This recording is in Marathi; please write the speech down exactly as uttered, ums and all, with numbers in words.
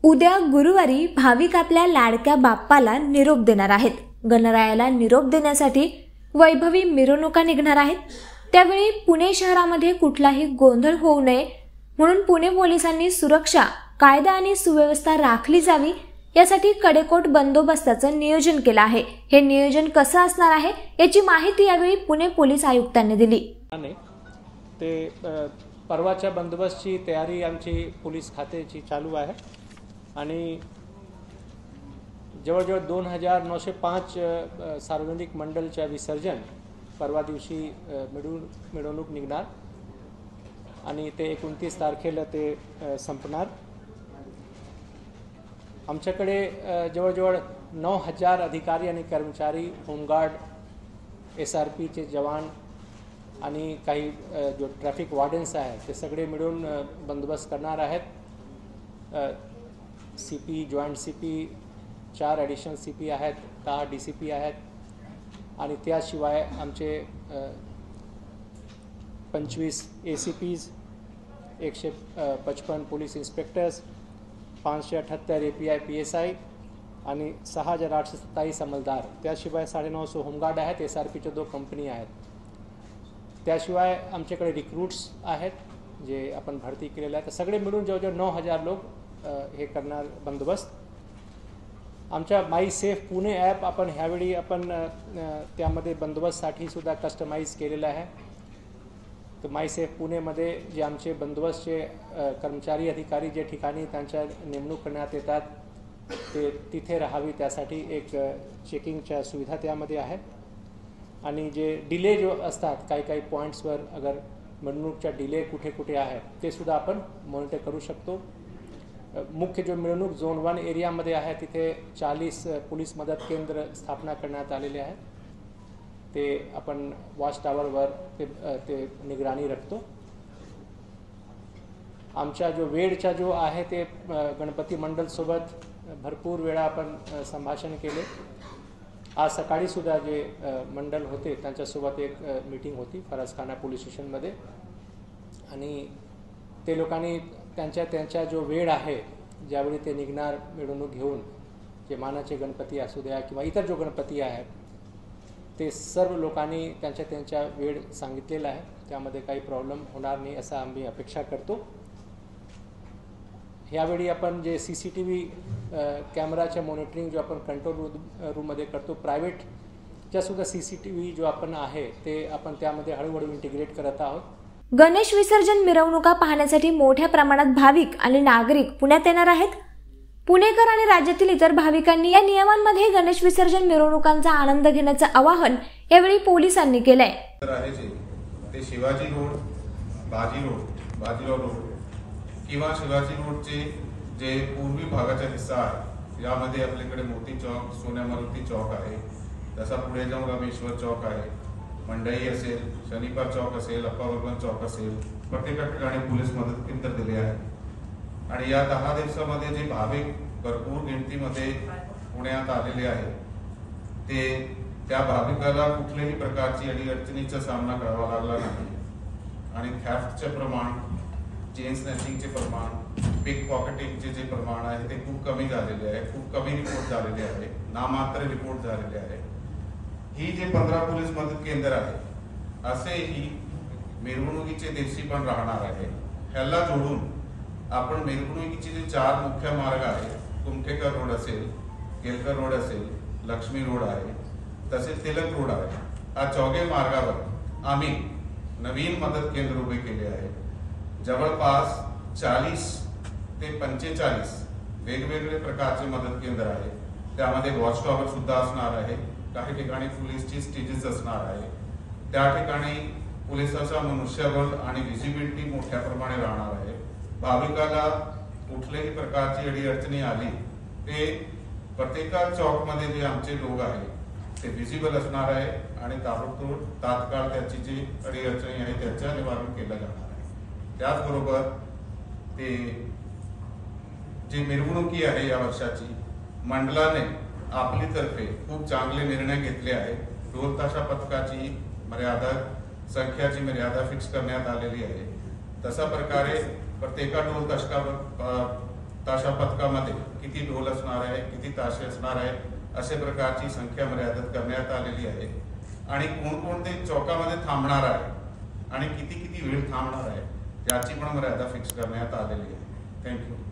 उद्या गुरुवारी भाविक आपल्या लाडक्या बाप्पाला निरोप देणार आहेत। गणरायाला निरोप देण्यासाठी वैभवी मिरवणुका निघणार आहेत। त्यावेळी पुणे शहरामध्ये कुठलाही गोंधळ होऊ नये म्हणून पुणे पोलिसांनी सुरक्षा, कायदा आणि सुव्यवस्था राखली जावी यासाठी कडेकोट बंदोबस्ताचं नियोजन केलं आहे। हे नियोजन कसं असणार आहे याची माहिती यावेळी पुणे पोलीस आयुक्तांनी दिली। ते परवाच्या बंदोबस्तची तयारी आमची पोलीस खात्याची चालू आहे आणि जवळजवळ दोन हजार नऊशे पाच सार्वजनिक मंडळच्या विसर्जन परवा दिवशी मिळून मिळवणूक निघणार आणि ते एकोणतीस तारखेला ते संपणार। आमच्याकडे जवळजवळ नऊ हजार अधिकारी आणि कर्मचारी, होमगार्ड, एस आर पीचे जवान आणि काही जो ट्रॅफिक वॉर्डन्स आहेत ते सगळे मिळून बंदोबस्त करणार आहेत। C P, joint C P, चार ॲडिशनल सी पी आहेत, दहा डी सी पी आहेत आणि त्याशिवाय आमचे पंचवीस ए सी पीज, एकशे पचपन पोलीस इन्स्पेक्टर्स, पाचशे अठ्ठ्याहत्तर A P I P S I आणि सहा हजार आठशे सत्तावीस अंमलदार, त्याशिवाय साडेनऊशे होमगार्ड आहेत, एस आर पीच्या दो कंपनी आहेत। त्याशिवाय आमच्याकडे रिक्रूट्स आहेत जे आपण भरती केलेले आहेत। सगळे मिळून जवळजवळ नऊ हजार लोक हे करणार बंदोबस्त। आमच्या माई सेफ पुणे ॲप आपण ह्यावेळी आपण त्यामध्ये बंदोबस्तसाठी सुद्धा कस्टमाइज केलेलं आहे। तर माई सेफ पुणेमध्ये जे आमचे बंदोबस्तचे कर्मचारी, अधिकारी जे ठिकाणी त्यांच्या नेमणूक करण्यात येतात ते तिथे राहावी त्यासाठी एक चेकिंगच्या सुविधा त्यामध्ये आहेत। आणि जे डिले जो असतात काही काही पॉईंट्सवर अगर मिरवणूकच्या डिले कुठे कुठे आहे ते सुद्धा आपण मॉनिटर करू शकतो। मुख्य जो मिरवणूक झोन वन एरियामध्ये आहे तिथे चाळीस पोलीस मदत केंद्र स्थापना करण्यात आलेले आहेत। ते आपण वॉच टावरवर ते ते निगराणी रखतो। आमच्या जो वेळचा जो आहे ते गणपती मंडळसोबत भरपूर वेळा आपण संभाषण केले। आज सकाळी सुद्धा जे मंडळ होते त्यांच्यासोबत एक मीटिंग होती फरसखाना पोलीस स्टेशनमध्ये आणि ते लोकांनी त्यांच्या त्यांच्या जो वेळ आहे ज्यावेळी ते निघणार मिरवणूक घेऊन, जे मानाचे गणपती असू द्या किंवा इतर जो गणपती आहे ते सर्व लोकांनी त्यांच्या त्यांच्या वेळ सांगितलेला आहे। त्यामध्ये काही प्रॉब्लेम होणार नाही असं आम्ही अपेक्षा करतो। ह्यावेळी आपण जे सी सी टी व्ही कॅमेराच्या मॉनिटरिंग जो आपण कंट्रोल रूम रूममध्ये करतो, प्रायव्हेटच्या सुद्धा सी सी टी व्ही जो आपण आहे ते आपण त्यामध्ये हळूहळू इंटिग्रेट करत आहोत। गणेश विसर्जन मिरवणुका पाहण्यासाठी मोठ्या प्रमाणात भाविक आणि नागरिक पुण्यात येणार आहेत। पुणेकर आणि राज्यातील इतर भाविकांनी या नियमांमध्ये गणेश विसर्जन मिरवणुकांचा आनंद घेण्याचं आवाहन यावेळी पोलिसांनी केलंय। ते Shivaji road, Baji road, Bajirao road किंवा शिवाजी रोडचे जे पूर्वी भागाचा हिस्सा आहे यामध्ये आपल्याकडे मोती चौक, सोन्या मारुती चौक आहे, तसा पुढे जाऊन रामेश्वर चौक आहे, मंडई असेल, शनिवार चौक असेल, अप्पाबर्मन चौक असेल, प्रत्येक ठिकाणी पोलीस मदत केंद्र दिले आहे। आणि या दहा दिवसामध्ये जे भाविक भरपूर गिनतीमध्ये पुण्यात आलेले आहेत ते त्या भाविकाला कुठल्याही प्रकारची अडीअडचणीचा सामना करावा लागला नाही आणि थॅफ्टचे प्रमाण, चेन स्नॅचिंगचे प्रमाण, पिक पॉकेटिंगचे जे प्रमाण आहे ते खूप कमी झालेले आहे, खूप कमी रिपोर्ट झालेले आहे, नामात्र रिपोर्ट झालेले आहे। ही जे पंधरा पोलीस मदत केंद्र आहे असे ही मिरवणुकीचे दिवशी पण राहणार आहे। ह्याला जोडून आपण मिरवणुकीचे जे चार मुख्य मार्ग आहे, कुमठेकर रोड असेल, केलकर रोड असेल, लक्ष्मी रोड आहे, तसेच तिलक रोड आहे, हा चौघे मार्गावर आम्ही नवीन मदत केंद्र उभे केले आहे। जवळपास चाळीस ते पंचेचाळीस वेगवेगळे प्रकारचे मदत केंद्र आहे। त्यामध्ये वॉच टॉवर सुद्धा असणार आहे, काही ठिकाणी पोलीसची स्टेजेस असणार आहे, त्या ठिकाणी पोलिसाचा मनुष्यबळ आणि व्हिजिबिलिटी मोठ्या प्रमाणे राहणार आहे। भाविकाला कुठल्याही प्रकारची अडीअडचणी आली ते प्रत्येक चौकमध्ये जे आमचे लोक आहेत ते व्हिजिबल असणार आहे आणि ताबडतोब तात्काळ त्याची जी अडीअडचणी आहे त्याचं निवारण केलं जाणार आहे। त्याचबरोबर ते जी मिरवणुकी आहे या वर्षाची मंडळाने आपली तर्फे खूप चांगले निर्णय घेतले आहेत। ढोल ताशा पथकाची मर्यादा संख्याची मर्यादा फिक्स करण्यात आलेली आहे। तसा प्रकारे प्रत्येका ढोल ताशा ताशा पथकामध्ये किती ढोल असणार आहे, किती ताशे असणार आहे, अशा प्रकारची संख्या मर्यादित करण्यात आलेली आहे. आणि कोणकोणते चौकामध्ये थांबणार आहे आणि किती किती वेळ थांबणार आहे याची पण मर्यादा फिक्स करण्यात आलेली आहे. थँक्यू.